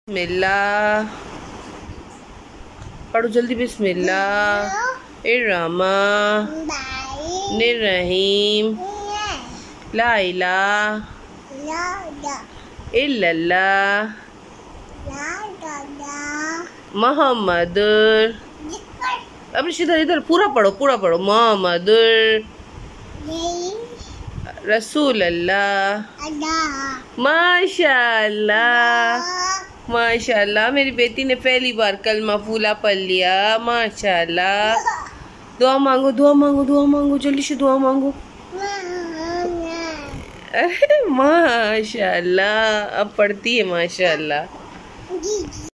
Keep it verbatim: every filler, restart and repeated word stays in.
बिस्मिल्लाह पढ़ो जल्दी। बिस्मिल्लाह इर्रहमान निर्रहीम ला इलाहा इल्लल्लाह मोहम्मद। अब इधर इधर पूरा पढ़ो पूरा पढ़ो। मोहम्मद रसूल अल्लाह। माशाअल्लाह माशाअल्लाह मेरी बेटी ने पहली बार कलमा फूला पढ़ लिया। माशाअल्लाह। दुआ मांगो दुआ मांगो दुआ मांगो जल्दी से दुआ मांगो। माशाअल्लाह अब पढ़ती है माशाअल्लाह।